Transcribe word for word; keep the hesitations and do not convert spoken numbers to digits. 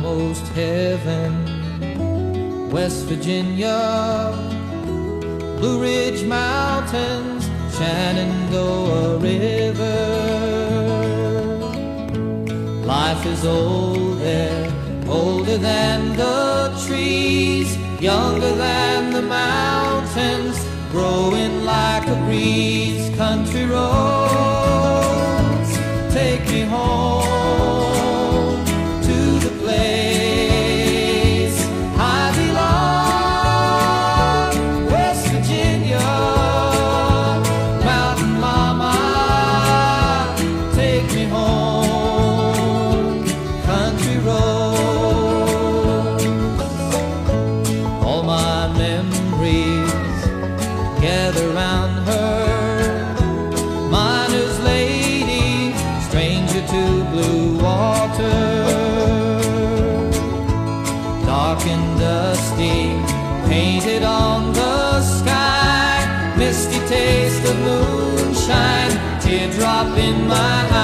almost heaven. West Virginia, Blue Ridge Mountains, Shenandoah River. Life is old there, older than the trees, younger than the mountains, growing like a breeze. Country roads take me home to the place I belong. West Virginia, Mountain Mama, take me home. Country roads, all my memories gather round her. Miner's lady, stranger to blue water. Dark and dusty, painted on the sky. Misty taste of moonshine, teardrop in my eye.